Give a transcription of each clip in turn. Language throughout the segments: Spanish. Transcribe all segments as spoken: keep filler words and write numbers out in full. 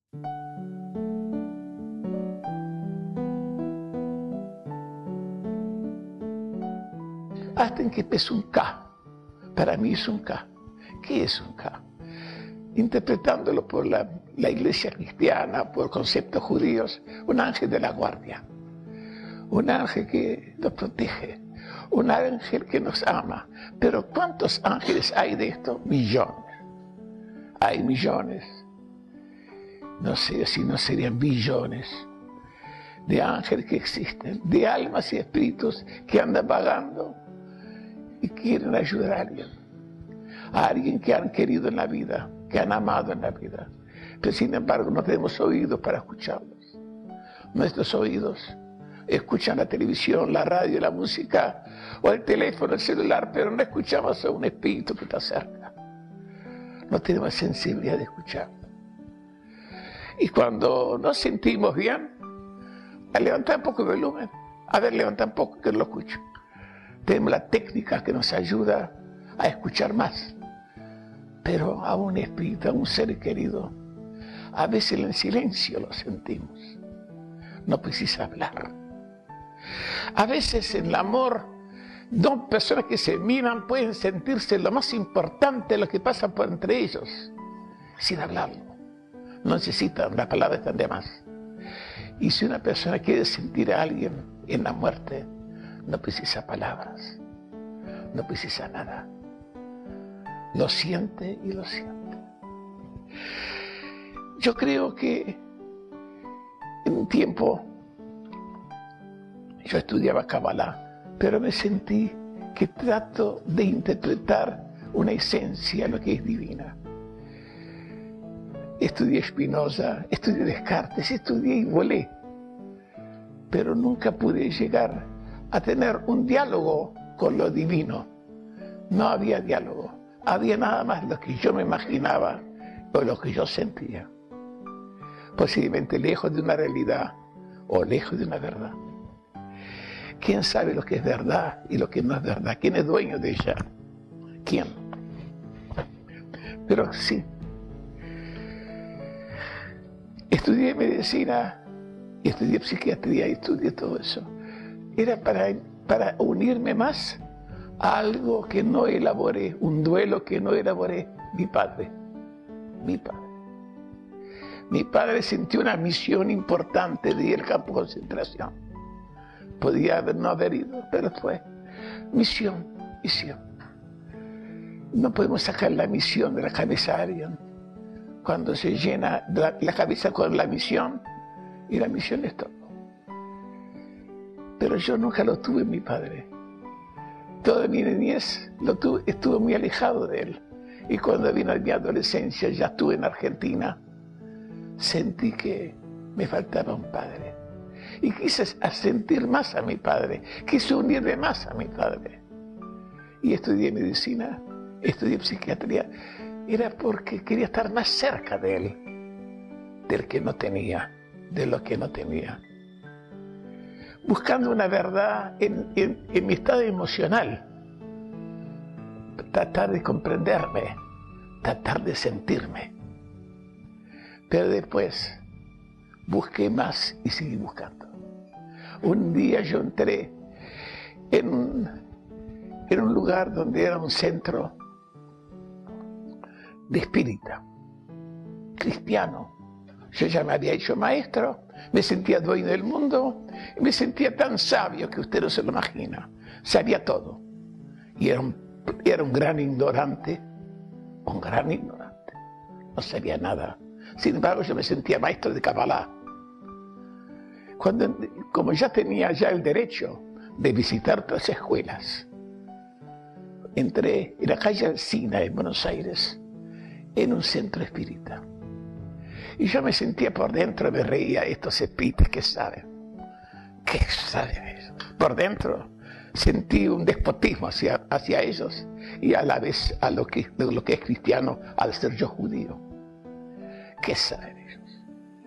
Hasta en que empezó un K. Para mí es un K. ¿Qué es un K? Interpretándolo por la, la iglesia cristiana, por conceptos judíos, un ángel de la guardia. Un ángel que nos protege. Un ángel que nos ama. Pero ¿cuántos ángeles hay de esto? Millones. Hay millones. No sé si no serían billones de ángeles que existen, de almas y espíritus que andan vagando y quieren ayudar a alguien, a alguien que han querido en la vida, que han amado en la vida, pero sin embargo no tenemos oídos para escucharlos. Nuestros oídos escuchan la televisión, la radio, la música, o el teléfono, el celular, pero no escuchamos a un espíritu que está cerca. No tenemos sensibilidad de escuchar. Y cuando nos sentimos bien, a levantar un poco el volumen, a ver, levanta un poco que lo escucho. Tenemos la técnica que nos ayuda a escuchar más. Pero a un espíritu, a un ser querido, a veces en silencio lo sentimos. No precisa hablar. A veces en el amor, dos personas que se miran pueden sentirse lo más importante de lo que pasa por entre ellos, sin hablarlo. No necesitan, las palabras están de más. Y si una persona quiere sentir a alguien en la muerte, no precisa palabras, no precisa nada. Lo siente y lo siente. Yo creo que en un tiempo yo estudiaba Kabbalah, pero me sentí que trato de interpretar una esencia, lo que es divina. Estudié Spinoza, estudié Descartes, estudié y volé, pero nunca pude llegar a tener un diálogo con lo divino. No había diálogo, había nada más lo que yo me imaginaba o lo que yo sentía. Posiblemente lejos de una realidad o lejos de una verdad. ¿Quién sabe lo que es verdad y lo que no es verdad? ¿Quién es dueño de ella? ¿Quién? Pero sí. Estudié medicina, estudié psiquiatría y estudié todo eso. Era para, para unirme más a algo que no elaboré, un duelo que no elaboré. Mi padre, mi padre. Mi padre sintió una misión importante de ir al campo de concentración. Podía haber, no haber ido, pero fue misión, misión. No podemos sacar la misión de la cabeza a alguien. Cuando se llena la, la cabeza con la misión, y la misión es todo. Pero yo nunca lo tuve en mi padre. Toda mi niñez lo tuve, estuve muy alejado de él. Y cuando vino mi adolescencia, ya estuve en Argentina, sentí que me faltaba un padre. Y quise sentir más a mi padre, quise unirme más a mi padre. Y estudié medicina, estudié psiquiatría. Era porque quería estar más cerca de él, del que no tenía, de lo que no tenía. Buscando una verdad en, en, en mi estado emocional. Tratar de comprenderme, tratar de sentirme. Pero después busqué más y seguí buscando. Un día yo entré en un, en un lugar donde era un centro de espírita, cristiano. Yo ya me había hecho maestro, me sentía dueño del mundo, y me sentía tan sabio que usted no se lo imagina. Sabía todo. Y era un, era un gran ignorante, un gran ignorante. No sabía nada. Sin embargo, yo me sentía maestro de Kabbalah. Cuando, como ya tenía ya el derecho de visitar otras escuelas, entré en la calle Alsina, en Buenos Aires, en un centro espírita. Y yo me sentía por dentro, me reía, estos espíritus que saben, ¿qué saben ellos? Por dentro sentí un despotismo hacia, hacia ellos y a la vez a lo que, lo que es cristiano al ser yo judío. ¿Qué saben ellos?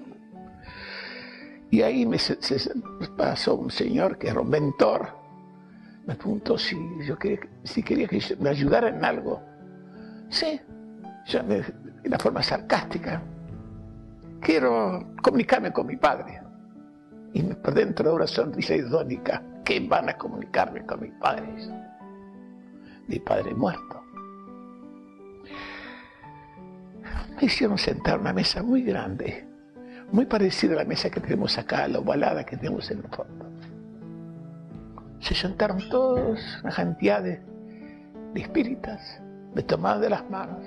Y ahí me se, se pasó un señor que era un mentor, me preguntó si yo quería, si quería que me ayudara en algo. Sí, yo me, de una forma sarcástica. quiero comunicarme con mi padre. Y por dentro una sonrisa irónica, ¿qué van a comunicarme con mis padres? Mi padre muerto. Me hicieron sentar a una mesa muy grande, muy parecida a la mesa que tenemos acá, la ovalada que tenemos en el fondo. Se sentaron todos, una cantidad de, de espíritas, me tomaron de las manos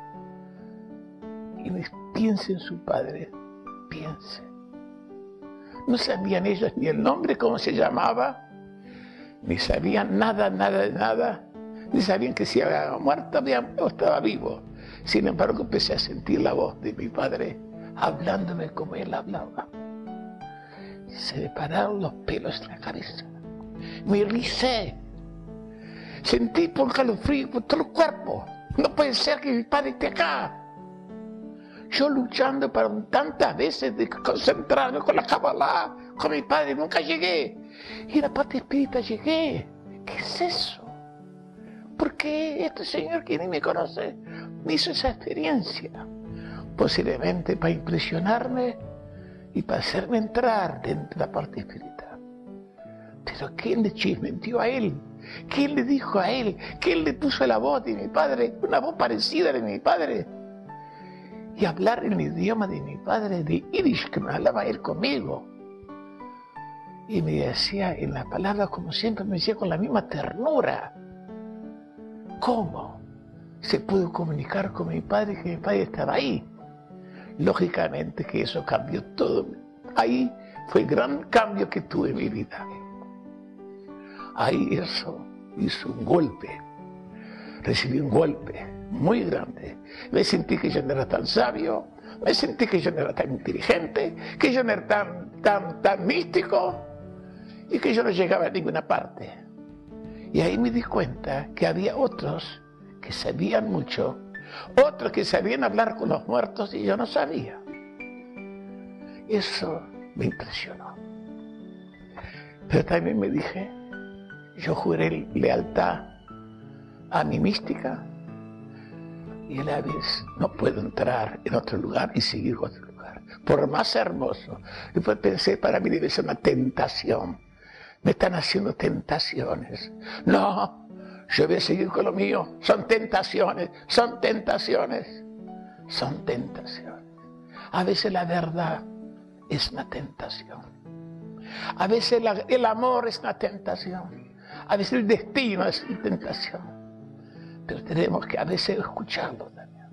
y me piense en su padre, piense. No sabían ellos ni el nombre, cómo se llamaba, ni sabían nada, nada de nada, ni sabían que si había muerto o estaba vivo. Sin embargo, empecé a sentir la voz de mi padre hablándome como él hablaba. Se me pararon los pelos de la cabeza. Me ericé. Sentí por calofrío por todo el cuerpo. No puede ser que mi padre esté acá. Yo luchando para tantas veces de concentrarme con la Kabbalah, con mi padre, nunca llegué. Y en la parte espírita llegué. ¿Qué es eso? ¿Por qué este señor que ni me conoce me hizo esa experiencia? Posiblemente para impresionarme y para hacerme entrar dentro de la parte espiritual. Pero ¿quién le chismentió a él? ¿Quién le dijo a él? ¿Quién le puso la voz de mi padre? Una voz parecida a la de mi padre. Y hablar en el idioma de mi padre, de Yiddish, que me hablaba él conmigo. Y me decía en las palabras, como siempre, me decía con la misma ternura. ¿Cómo se pudo comunicar con mi padre que mi padre estaba ahí? Lógicamente que eso cambió todo. Ahí fue el gran cambio que tuve en mi vida. Ahí eso hizo un golpe. Recibí un golpe muy grande. Me sentí que yo no era tan sabio, me sentí que yo no era tan inteligente, que yo no era tan, tan, tan místico y que yo no llegaba a ninguna parte. Y ahí me di cuenta que había otros que sabían mucho, otros que sabían hablar con los muertos y yo no sabía. Eso me impresionó. Pero también me dije, yo juré lealtad a mi mística y a la vez no puedo entrar en otro lugar y seguir otro lugar, por más hermoso. Después pensé, para mí debe ser una tentación. Me están haciendo tentaciones. No, yo voy a seguir con lo mío. Son tentaciones, son tentaciones, son tentaciones. A veces la verdad es una tentación. A veces la, el amor es una tentación. A veces el destino es una tentación. Pero tenemos que a veces escucharlo también.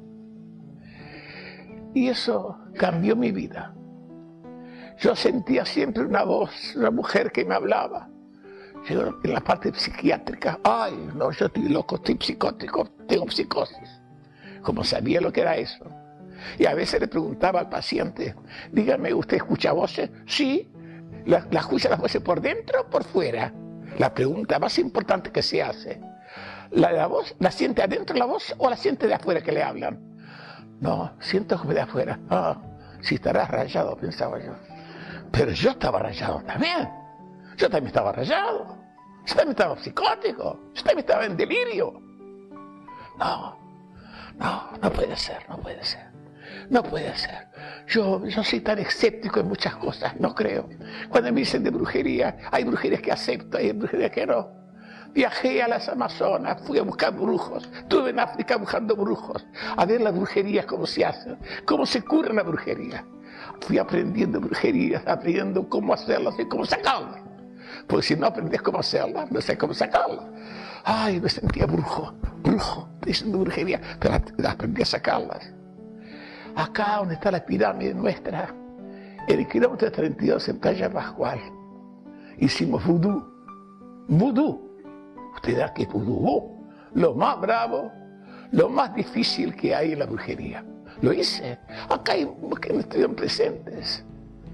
Y eso cambió mi vida. Yo sentía siempre una voz, una mujer que me hablaba. Yo en la parte psiquiátrica, ay, no, yo estoy loco, estoy psicótico, tengo psicosis. Como sabía lo que era eso. Y a veces le preguntaba al paciente, dígame, ¿usted escucha voces? Sí. ¿La, la escucha las voces por dentro o por fuera? La pregunta más importante que se hace. ¿La, la voz, la siente adentro la voz o la siente de afuera que le hablan? No, siento como de afuera. Ah, si estarás rayado, pensaba yo. Pero yo estaba rayado también. Yo también estaba rayado. Yo también estaba psicótico. Yo también estaba en delirio. No, no, no puede ser, no puede ser. No puede ser. Yo, yo soy tan escéptico en muchas cosas, no creo. Cuando me dicen de brujería, hay brujerías que acepto, hay brujerías que no. Viajé a las Amazonas, fui a buscar brujos, estuve en África buscando brujos, a ver las brujerías, cómo se hacen, cómo se cura la brujería. Fui aprendiendo brujerías, aprendiendo cómo hacerlas y cómo sacarlas. Porque si no aprendes cómo hacerlas, no sé cómo sacarlas. Ay, me sentía brujo, brujo, diciendo brujería, pero aprendí a sacarlas. Acá donde está la pirámide nuestra, en el kilómetro treinta y dos en Playa Pascual, hicimos vudú. Vudú. Usted da que es vudú, lo más bravo, lo más difícil que hay en la brujería. Lo hice. Acá hay que no estuvieron presentes.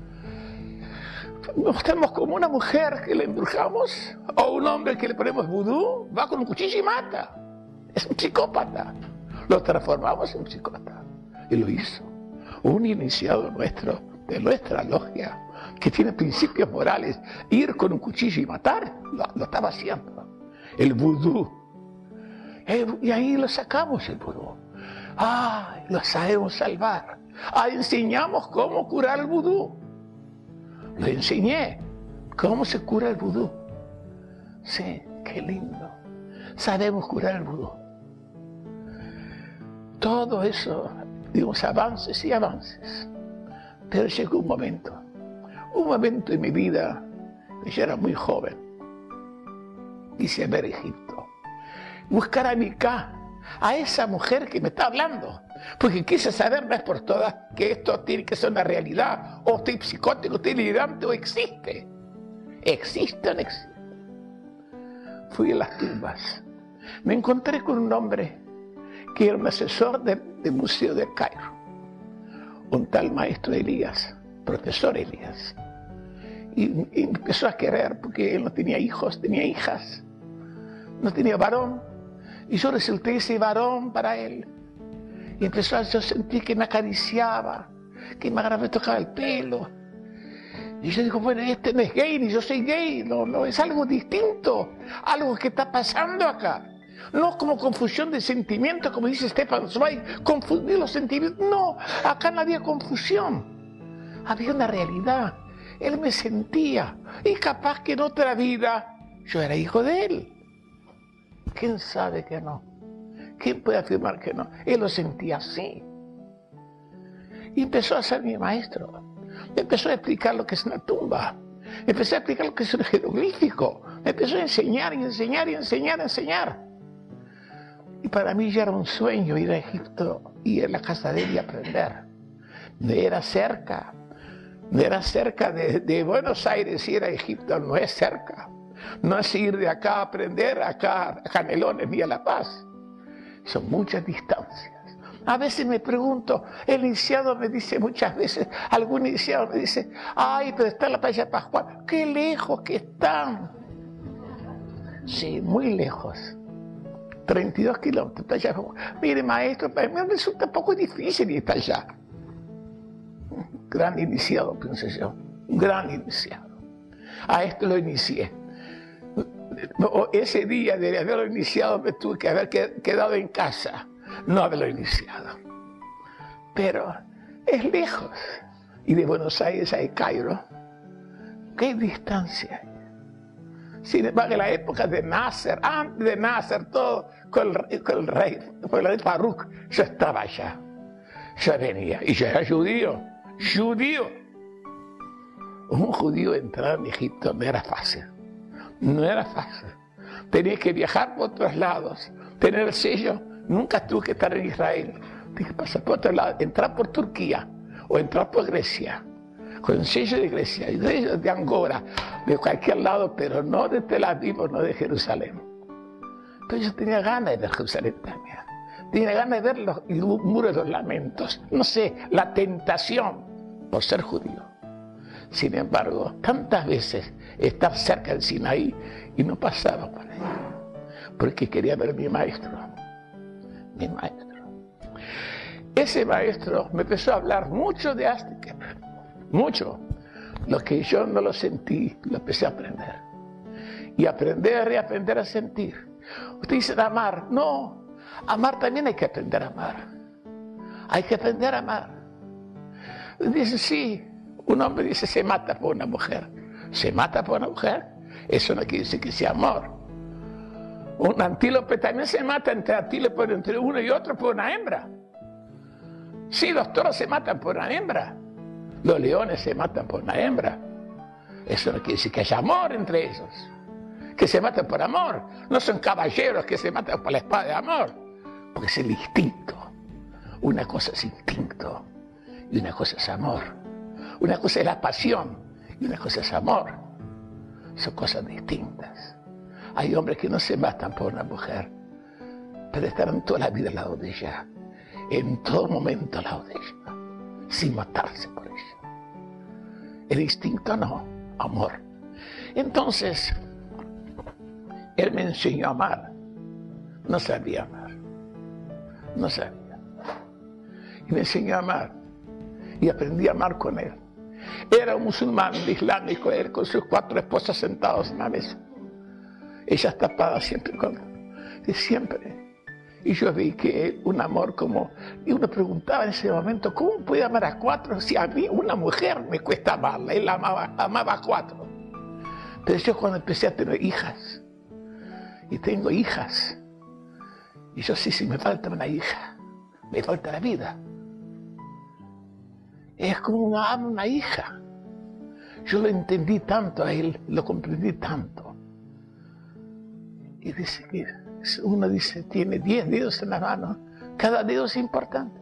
Nos tenemos como una mujer que le embrujamos, o un hombre que le ponemos vudú, va con un cuchillo y mata. Es un psicópata. Lo transformamos en un psicópata. Y lo hizo. Un iniciado nuestro, de nuestra logia, que tiene principios morales, ir con un cuchillo y matar, lo, lo estaba haciendo. El vudú. Eh, y ahí lo sacamos el vudú. Ah, lo sabemos salvar. Ah, enseñamos cómo curar el vudú. Lo enseñé. ¿Cómo se cura el vudú? Sí, qué lindo. Sabemos curar el vudú. Todo eso, digamos, avances y avances. Pero llegó un momento, un momento en mi vida, yo era muy joven. Quise ver Egipto, buscar a Micá, a esa mujer que me está hablando, porque quise saber, no es por todas, que esto tiene que ser una realidad, o estoy psicótico, estoy delirante, o existe. ¿Existe o no existe? Fui a las tumbas, me encontré con un hombre que era un asesor del de Museo del Cairo, un tal maestro Elías, profesor Elías, y, y empezó a querer porque él no tenía hijos, tenía hijas, no tenía varón, y yo resulté ese varón para él. Y empezó a yo sentir que me acariciaba, que me agarraba, me tocaba el pelo. Y yo digo, bueno, este no es gay, ni yo soy gay, no, no, es algo distinto, algo que está pasando acá. No como confusión de sentimientos, como dice Stefan Zweig, confundir los sentimientos. No, acá no había confusión, había una realidad. Él me sentía, y capaz que en otra vida yo era hijo de él. ¿Quién sabe que no? ¿Quién puede afirmar que no? Él lo sentía así. Y empezó a ser mi maestro. Me empezó a explicar lo que es una tumba. Me empezó a explicar lo que es un jeroglífico. Me empezó a enseñar y enseñar y enseñar y enseñar. Y para mí ya era un sueño ir a Egipto, ir a la casa de él y aprender. No era cerca. No era cerca de, de Buenos Aires ir a Egipto. No es cerca. No es ir de acá a aprender, acá a Canelones ni a La Paz. Son muchas distancias. A veces me pregunto, el iniciado me dice muchas veces, algún iniciado me dice, ay, pero está en la playa Pascual. ¡Qué lejos que están! Sí, muy lejos. treinta y dos kilómetros, playa Pascual. Mire, maestro, para mí me resulta un poco difícil ir hasta allá. Gran iniciado, pensé yo. Un gran iniciado. A esto lo inicié. Ese día de haberlo iniciado me tuve que haber quedado en casa, no haberlo iniciado. Pero es lejos. Y de Buenos Aires a Cairo, ¿qué distancia hay? Sin embargo, en la época de Nasser, antes de Nasser, todo con el, con el rey, con el rey Farouk, yo estaba allá. Yo venía, y yo era judío, judío. Un judío entrar en Egipto no era fácil. No era fácil. Tenía que viajar por otros lados, tener el sello. Nunca tuve que estar en Israel. Tenía que pasar por otro lado, entrar por Turquía o entrar por Grecia, con el sello de Grecia, y de, de Angora, de cualquier lado, pero no de Tel Aviv o no de Jerusalén. Pero yo tenía ganas de ver Jerusalén también. Tenía ganas de ver los muros de los lamentos. No sé, la tentación por ser judío. Sin embargo, tantas veces estar cerca del Sinaí y no pasaba por ahí, porque quería ver a mi maestro, mi maestro. Ese maestro me empezó a hablar mucho de África, mucho. Lo que yo no lo sentí, lo empecé a aprender. Y aprender y aprender a sentir. Usted dice amar, no, amar también hay que aprender a amar. Hay que aprender a amar. Dice, sí. Un hombre dice, se mata por una mujer. ¿Se mata por una mujer? Eso no quiere decir que sea amor. Un antílope también se mata entre antílopes, entre uno y otro por una hembra. Sí, los toros se matan por una hembra. Los leones se matan por una hembra. Eso no quiere decir que haya amor entre ellos. Que se matan por amor. No son caballeros que se matan por la espada de amor. Porque es el instinto. Una cosa es instinto y una cosa es amor. Una cosa es la pasión y una cosa es amor. Son cosas distintas. Hay hombres que no se matan por una mujer, pero estarán toda la vida al lado de ella, en todo momento al lado de ella, sin matarse por ella. El instinto no, amor. Entonces, él me enseñó a amar. No sabía amar. No sabía. Y me enseñó a amar. Y aprendí a amar con él. Era un musulmán islámico, él con sus cuatro esposas sentados en la mesa. Ella tapada siempre con... Y siempre. Y yo vi que un amor como... Y uno preguntaba en ese momento, ¿cómo puede amar a cuatro si a mí una mujer me cuesta amarla? Él amaba, amaba a cuatro. Pero yo cuando empecé a tener hijas, y tengo hijas, y yo sí, si me falta una hija, me falta la vida. Es como uno ama una hija. Yo lo entendí tanto a él, lo comprendí tanto. Y dice que uno dice, tiene diez dedos en la mano, cada dedo es importante.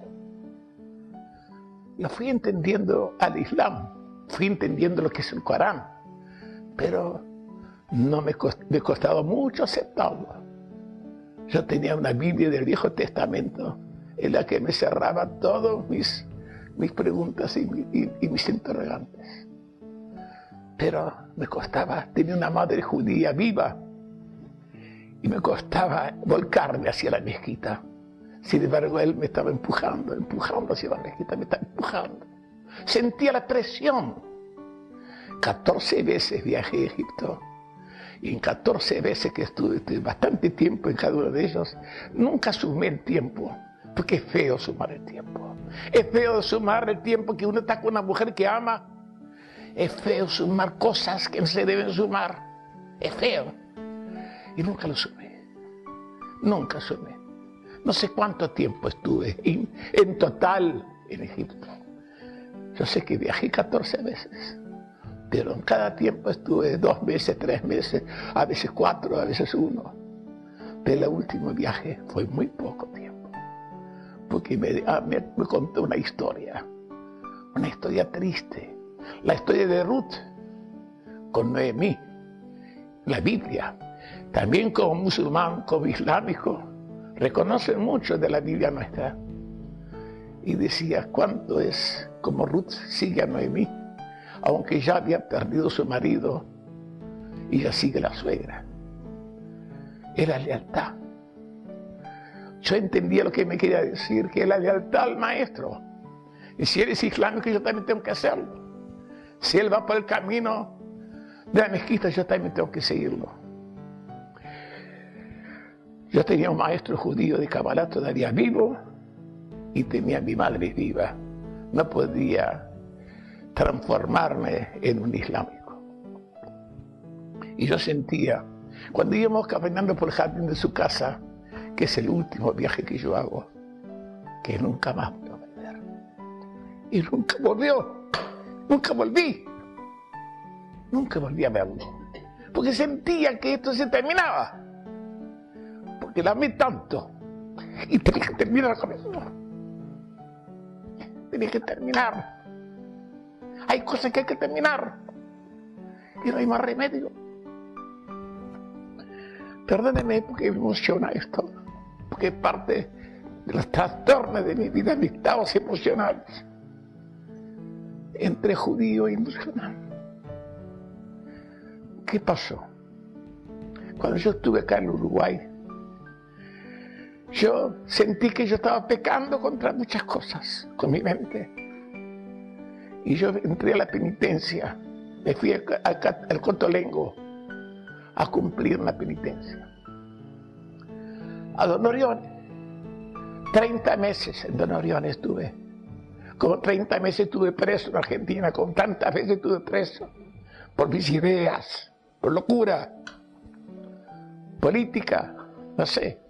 Lo fui entendiendo al Islam, fui entendiendo lo que es el Corán, pero no me, cost, me costaba mucho aceptarlo. Yo tenía una Biblia del Viejo Testamento en la que me cerraba todas mis, mis preguntas y, y, y mis interrogantes. Pero me costaba, tenía una madre judía viva, y me costaba volcarme hacia la mezquita. Sin embargo, él me estaba empujando, empujando hacia la mezquita, me estaba empujando. Sentía la presión. catorce veces viajé a Egipto. Y en catorce veces que estuve, estuve bastante tiempo en cada uno de ellos, nunca sumé el tiempo. Porque es feo sumar el tiempo. Es feo sumar el tiempo que uno está con una mujer que ama. Es feo sumar cosas que no se deben sumar. Es feo. Y nunca lo sumé. Nunca sumé. No sé cuánto tiempo estuve en, en total en Egipto. Yo sé que viajé catorce veces. Pero en cada tiempo estuve dos meses, tres meses, a veces cuatro, a veces uno. Pero el último viaje fue muy poco tiempo. Porque me, ah, me, me contó una historia. Una historia triste. La historia de Ruth con Noemí. La Biblia. También como musulmán, como islámico, reconocen mucho de la Biblia nuestra. Y decía cuánto es como Ruth sigue a Noemí, aunque ya había perdido su marido, y ya sigue la suegra. Era lealtad. Yo entendía lo que me quería decir, que es la lealtad al maestro. Y si él es islámico, yo también tengo que hacerlo. Si él va por el camino de la mezquita, yo también tengo que seguirlo. Yo tenía un maestro judío de Kabbalah todavía vivo y tenía a mi madre viva. No podía transformarme en un islámico. Y yo sentía, cuando íbamos caminando por el jardín de su casa, que es el último viaje que yo hago, que nunca más voy a volver. Y nunca volvió, nunca volví. Nunca volví a verlo. Porque sentía que esto se terminaba. Porque la amé tanto. Y tenía que terminar con eso. Tenía que terminar. Hay cosas que hay que terminar. Y no hay más remedio. Perdónenme porque me emociona esto. Porque es parte de los trastornos de mi vida, mis estados emocionales. Entre judío y musulmán. ¿Qué pasó? Cuando yo estuve acá en Uruguay, yo sentí que yo estaba pecando contra muchas cosas con mi mente. Y yo entré a la penitencia, me fui a, a, a, al Cotolengo a cumplir la penitencia. A Don Orión, treinta meses en Don Orión estuve. Como treinta meses estuve preso en Argentina, como tantas veces estuve preso por mis ideas, por locura, política, no sé.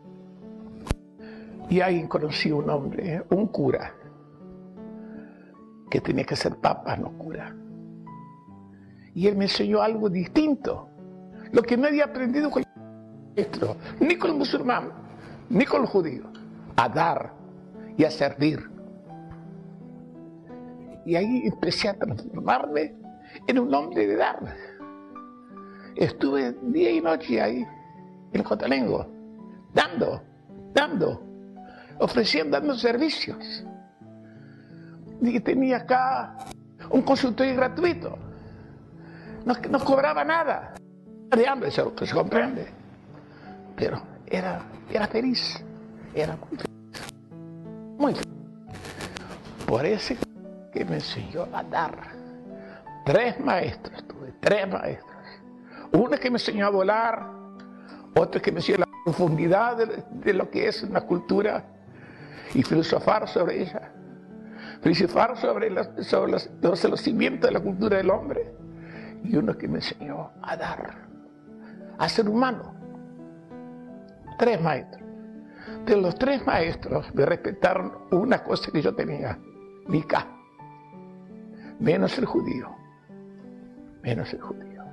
Y ahí conocí un hombre, un cura, que tenía que ser papa, no cura. Y él me enseñó algo distinto, lo que no había aprendido con el maestro, ni con el musulmán, ni con el judío, a dar y a servir. Y ahí empecé a transformarme en un hombre de dar. Estuve día y noche ahí, en Cotolengo, dando, dando, ofreciendo, dando servicios. Y tenía acá un consultorio gratuito. No, no cobraba nada. De hambre, eso que se comprende. Pero era, era feliz. Era muy feliz. Muy feliz. Por eso que me enseñó a dar. Tres maestros tuve, tres maestros. Uno que me enseñó a volar, otro que me enseñó a profundidad de, de lo que es una cultura y filosofar sobre ella. Filosofar sobre, los, sobre los, los, los cimientos de la cultura del hombre. Y uno que me enseñó a dar, a ser humano. Tres maestros. De los tres maestros me respetaron una cosa que yo tenía, mi K. Menos el judío. Menos el judío.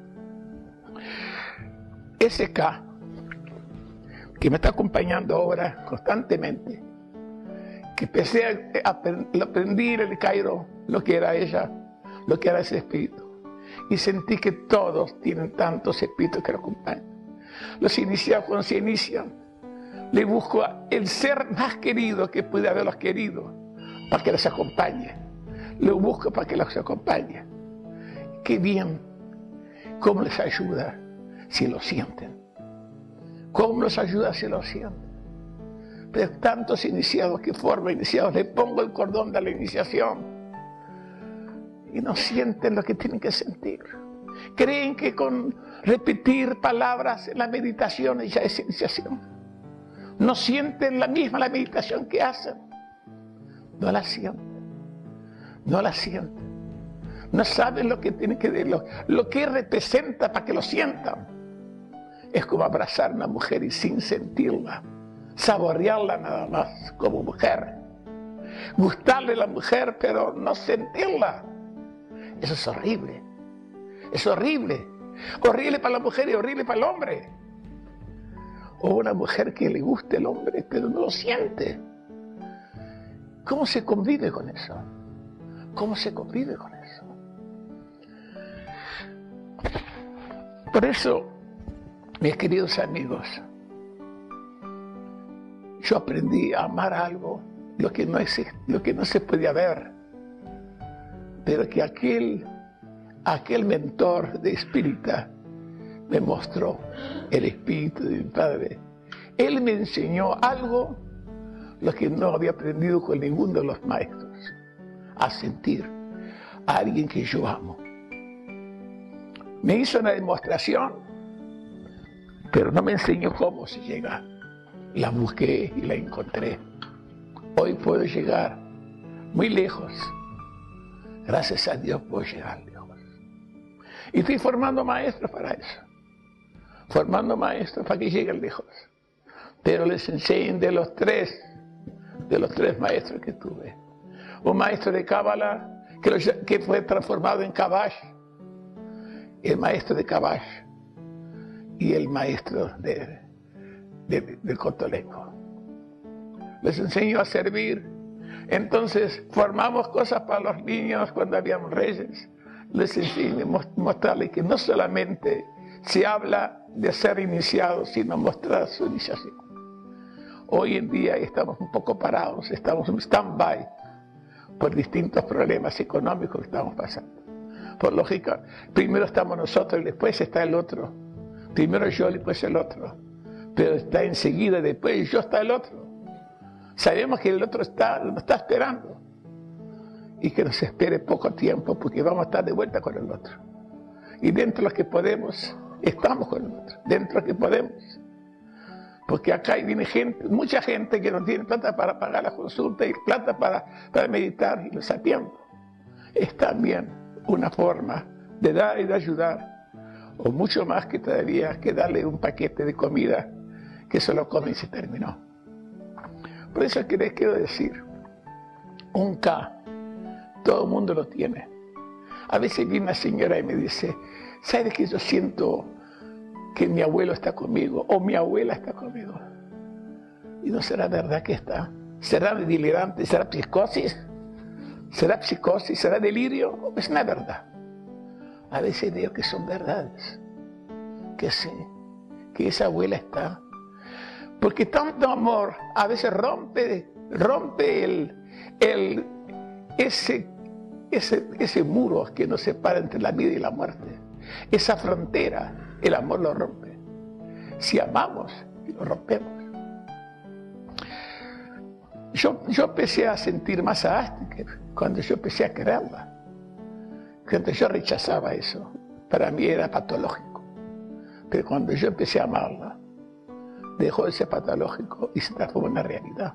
Ese K, que me está acompañando ahora constantemente, que empecé a, a, a aprendí en el Cairo lo que era ella, lo que era ese espíritu. Y sentí que todos tienen tantos espíritus que lo acompañan. Los iniciados cuando se inician, le busco el ser más querido que puede haberlos querido para que los acompañe. Lo busco para que los acompañe. Qué bien, cómo les ayuda si lo sienten. Cómo los ayuda si lo sienten. Pero tantos iniciados que forman iniciados, le pongo el cordón de la iniciación y no sienten lo que tienen que sentir. Creen que con repetir palabras en la meditación ya es iniciación. No sienten la misma la meditación que hacen. No la sienten. No la sienten. No saben lo que tienen que lo, lo que representa para que lo sientan. Es como abrazar a una mujer y sin sentirla. Saborearla nada más como mujer. Gustarle a la mujer pero no sentirla. Eso es horrible. Es horrible. Horrible para la mujer y horrible para el hombre. O una mujer que le guste el hombre pero no lo siente. ¿Cómo se convive con eso? ¿Cómo se convive con eso? Por eso, mis queridos amigos, yo aprendí a amar algo, lo que no existe, lo que no se podía ver, pero que aquel, aquel mentor de espírita me mostró el espíritu de mi padre. Él me enseñó algo, lo que no había aprendido con ninguno de los maestros, a sentir a alguien que yo amo. Me hizo una demostración, pero no me enseñó cómo se llega. La busqué y la encontré. Hoy puedo llegar muy lejos. Gracias a Dios puedo llegar lejos. Y estoy formando maestros para eso. Formando maestros para que lleguen lejos. Pero les enseñen de los tres, de los tres maestros que tuve. Un maestro de Cábala que, lo, que fue transformado en Kabash. El maestro de Kabash y el maestro de, de, de, de Cotolengo. Les enseño a servir. Entonces formamos cosas para los niños cuando habíamos reyes. Les enseño a mostrarles que no solamente se habla de ser iniciados, sino mostrar su iniciación. Hoy en día estamos un poco parados, estamos en stand-by por distintos problemas económicos que estamos pasando. Por lógica, primero estamos nosotros y después está el otro. Primero yo y después el otro. Pero está enseguida, después yo está el otro. Sabemos que el otro está, nos está esperando. Y que nos espere poco tiempo porque vamos a estar de vuelta con el otro. Y dentro de los que podemos, estamos con el otro. Dentro de los que podemos. Porque acá viene gente, mucha gente que no tiene plata para pagar la consulta y plata para, para meditar y lo sabiendo. Es también una forma de dar y de ayudar, o mucho más que todavía que darle un paquete de comida que se lo come y se terminó. Por eso es que les quiero decir, un K, todo el mundo lo tiene. A veces viene una señora y me dice, ¿sabes que yo siento que mi abuelo está conmigo o mi abuela está conmigo? ¿Y no será verdad que está? ¿Será delirante? ¿Será psicosis? ¿Será psicosis? ¿Será delirio? Es una verdad. A veces veo que son verdades. Que sí, que esa abuela está. Porque tanto amor a veces rompe, rompe el, el, ese, ese, ese muro que nos separa entre la vida y la muerte. Esa frontera, el amor lo rompe. Si amamos, lo rompemos. Yo, yo empecé a sentir más a Astrid cuando yo empecé a quererla. Cuando yo rechazaba eso, para mí era patológico. Pero cuando yo empecé a amarla, dejó de ser patológico y se transformó en una realidad.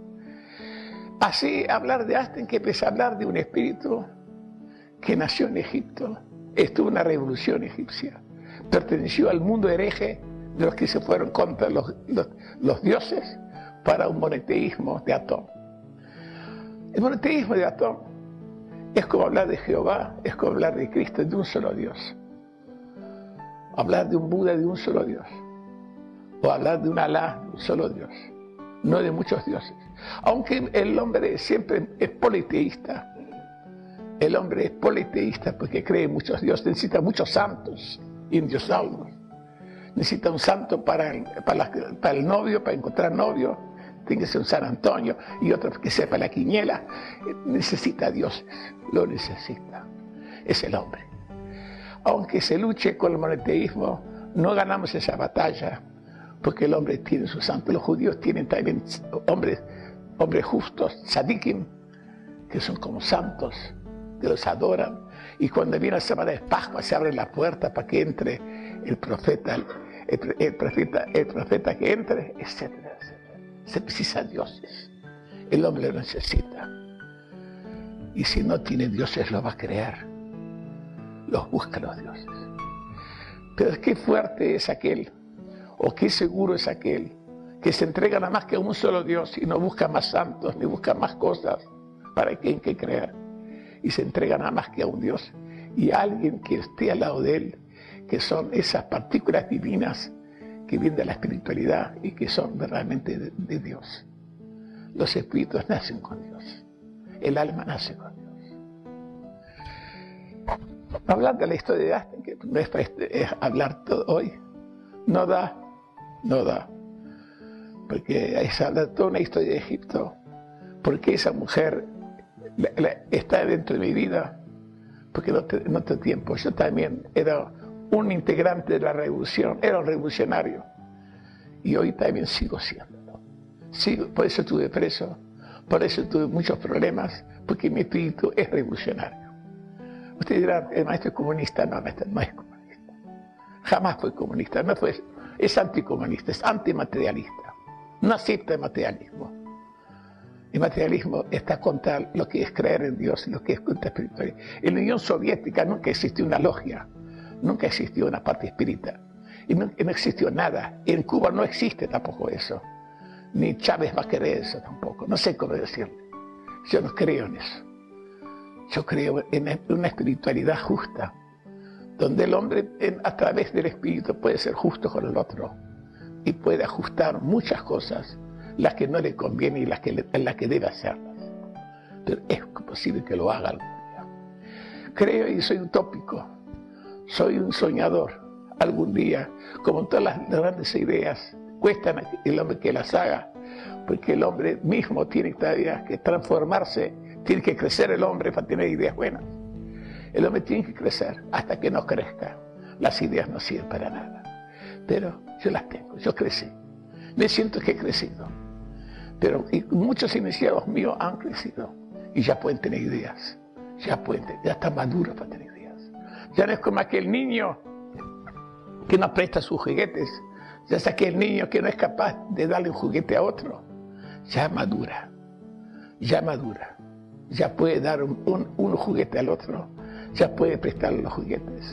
Así, hablar de Einstein, que empezó a hablar de un espíritu que nació en Egipto, estuvo en una revolución egipcia, perteneció al mundo hereje de los que se fueron contra los, los, los dioses para un monoteísmo de Atón. El monoteísmo de Atón es como hablar de Jehová, es como hablar de Cristo, de un solo Dios. Hablar de un Buda, de un solo Dios. O hablar de un Alá, de un solo Dios. No de muchos dioses. Aunque el hombre siempre es politeísta. El hombre es politeísta porque cree en muchos dioses, necesita muchos santos, indiosados. Necesita un santo para el, para, la, para el novio, para encontrar novio. Tiene que ser un San Antonio y otro que sepa la quiniela. Necesita a dioses, lo necesita. Es el hombre. Aunque se luche con el monoteísmo, no ganamos esa batalla, porque el hombre tiene su santo. Los judíos tienen también hombres, hombres justos, tzadikim, que son como santos, que los adoran. Y cuando viene la semana de Pascua se abre la puerta para que entre el profeta, el, el profeta, el profeta que entre, etcétera, etcétera. Se precisa dioses. El hombre lo necesita. Y si no tiene dioses, lo va a crear. Los busca los dioses. Pero qué fuerte es aquel, o qué seguro es aquel, que se entrega nada más que a un solo Dios y no busca más santos, ni busca más cosas para quien que creer. Y se entrega nada más que a un Dios y a alguien que esté al lado de él, que son esas partículas divinas que vienen de la espiritualidad y que son realmente de, de Dios. Los espíritus nacen con Dios. El alma nace con Dios. Hablando de la historia de Einstein, que no es para este, es hablar todo hoy, no da, no da. Porque es hablar toda una historia de Egipto. Porque esa mujer la, la, está dentro de mi vida. Porque no, te, no tengo tiempo. Yo también era un integrante de la revolución, era un revolucionario. Y hoy también sigo siendo. Sigo, por eso estuve preso, por eso tuve muchos problemas, porque mi espíritu es revolucionario. Usted dirá, el maestro es comunista. No, el maestro no es comunista. Jamás fue comunista, no fue, es anticomunista, es antimaterialista. No acepta el materialismo. El materialismo está contra lo que es creer en Dios, lo que es contra espiritualidad. En la Unión Soviética nunca existió una logia, nunca existió una parte espírita. Y no, no existió nada. En Cuba no existe tampoco eso. Ni Chávez va a querer eso tampoco. No sé cómo decirle. Yo no creo en eso. Yo creo en una espiritualidad justa, donde el hombre en, a través del espíritu puede ser justo con el otro y puede ajustar muchas cosas, las que no le convienen y las que, le, las que debe hacerlas. Pero es posible que lo haga algún día. Creo y soy utópico, soy un soñador. Algún día, como todas las grandes ideas, cuestan el hombre que las haga, porque el hombre mismo tiene todavía que transformarse. Tiene que crecer el hombre para tener ideas buenas. El hombre tiene que crecer hasta que no crezca. Las ideas no sirven para nada. Pero yo las tengo, yo crecí. Me siento que he crecido. Pero y muchos iniciados míos han crecido y ya pueden tener ideas. Ya pueden, ya están maduros para tener ideas. Ya no es como aquel niño que no presta sus juguetes. Ya es aquel niño que no es capaz de darle un juguete a otro. Ya madura. Ya madura. Ya puede dar un, un, un juguete al otro, ya puede prestarle los juguetes,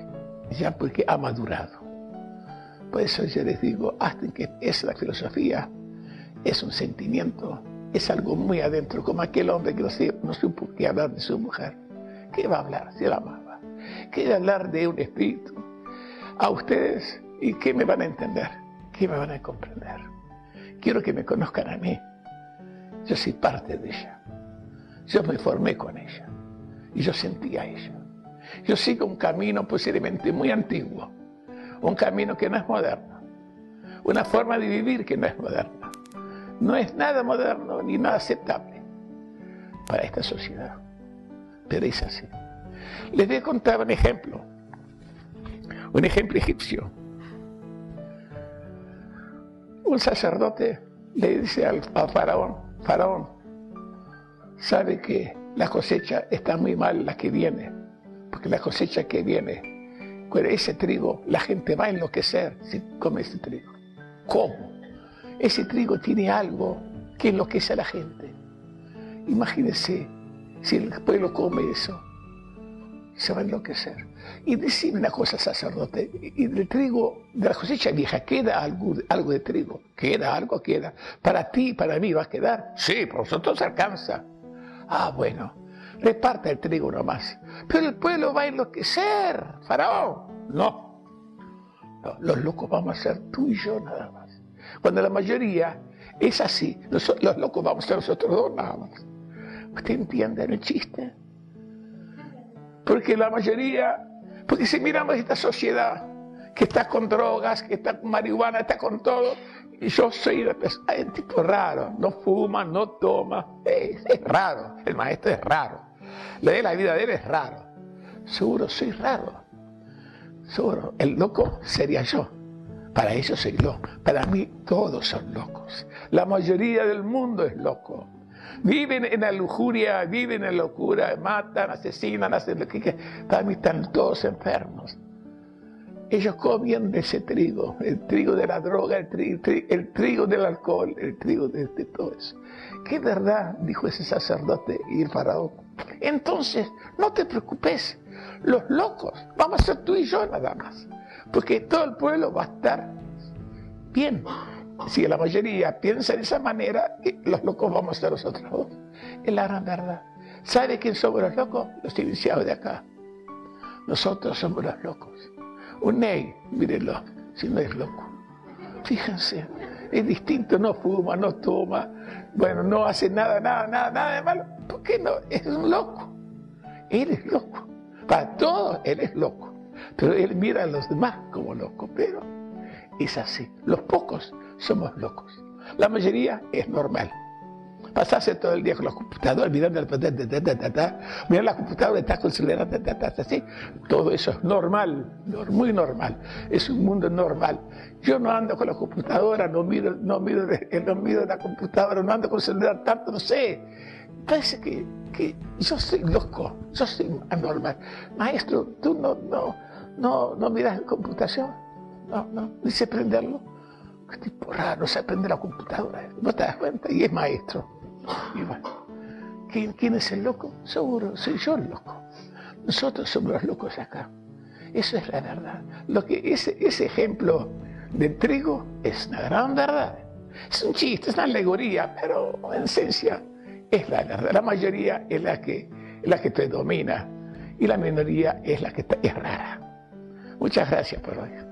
ya porque ha madurado. Por eso yo les digo, hasta que es la filosofía, es un sentimiento, es algo muy adentro, como aquel hombre que no, sé, no supo qué hablar de su mujer. ¿Qué va a hablar si la amaba? ¿Qué va a hablar de un espíritu? A ustedes, ¿y qué me van a entender? ¿Qué me van a comprender? Quiero que me conozcan a mí. Yo soy parte de ella. Yo me formé con ella y yo sentí a ella. Yo sigo un camino posiblemente muy antiguo, un camino que no es moderno, una forma de vivir que no es moderna. No es nada moderno ni nada aceptable para esta sociedad, pero es así. Les voy a contar un ejemplo, un ejemplo egipcio. Un sacerdote le dice al, al faraón, faraón, sabe que la cosecha está muy mal, la que viene, porque la cosecha que viene, con ese trigo, la gente va a enloquecer si come ese trigo. ¿Cómo? Ese trigo tiene algo que enloquece a la gente. Imagínense si el pueblo come eso, se va a enloquecer. Y decime una cosa, sacerdote, y del trigo, de la cosecha vieja, ¿queda algo, algo de trigo? ¿Queda algo? ¿Queda? Para ti, para mí, ¿va a quedar? Sí, por nosotros alcanza. Ah, bueno, reparta el trigo nomás. Pero el pueblo va a enloquecer, Faraón. No, no, los locos vamos a ser tú y yo nada más. Cuando la mayoría es así, los, los locos vamos a ser nosotros dos nada más. ¿Usted entiende el chiste? Porque la mayoría, porque si miramos esta sociedad que está con drogas, que está con marihuana, está con todo, y yo soy un tipo raro, no fuma, no toma, es, es raro, el maestro es raro, la de la vida de él es raro, seguro soy raro, seguro, el loco sería yo, para ellos soy loco, para mí todos son locos, la mayoría del mundo es loco. Viven en la lujuria, viven en la locura, matan, asesinan, hacen lo que quieran. Para mí están todos enfermos. Ellos comen de ese trigo, el trigo de la droga, el trigo, el trigo del alcohol, el trigo de, de todo eso. ¿Qué verdad? Dijo ese sacerdote y el faraón. Entonces, no te preocupes, los locos, vamos a ser tú y yo nada más. Porque todo el pueblo va a estar bien. Si la mayoría piensa de esa manera, los locos vamos a ser nosotros dos. Es la gran verdad. ¿Sabe quién somos los locos? Los iniciados de acá. Nosotros somos los locos. Un Ney, mírenlo, si no es loco. Fíjense, es distinto, no fuma, no toma, bueno, no hace nada, nada, nada, nada de malo. ¿Por qué no? Es un loco. Él es loco. Para todos, él es loco. Pero él mira a los demás como locos, pero es así. Los pocos somos locos. La mayoría es normal. Pasarse todo el día con los computadores, mirando mirar la computadora, estás con el celular, así. Todo eso es normal, muy normal. Es un mundo normal. Yo no ando con la computadora, no miro, no miro, no miro la computadora, no ando con el celular tanto, no sé. Parece que, que yo soy loco, yo soy anormal. Maestro, tú no, no, no, no miras la computación, no, no, dice prenderlo. Qué tipo raro, se aprende la computadora, no te das cuenta, y es maestro. Y bueno, ¿quién, ¿quién es el loco? Seguro, soy yo el loco. Nosotros somos los locos acá. Eso es la verdad. Lo que ese, ese ejemplo del trigo es una gran verdad. Es un chiste, es una alegoría, pero en esencia es la verdad. La mayoría es la que, es la que te domina y la minoría es la que está, es rara. Muchas gracias por hoy.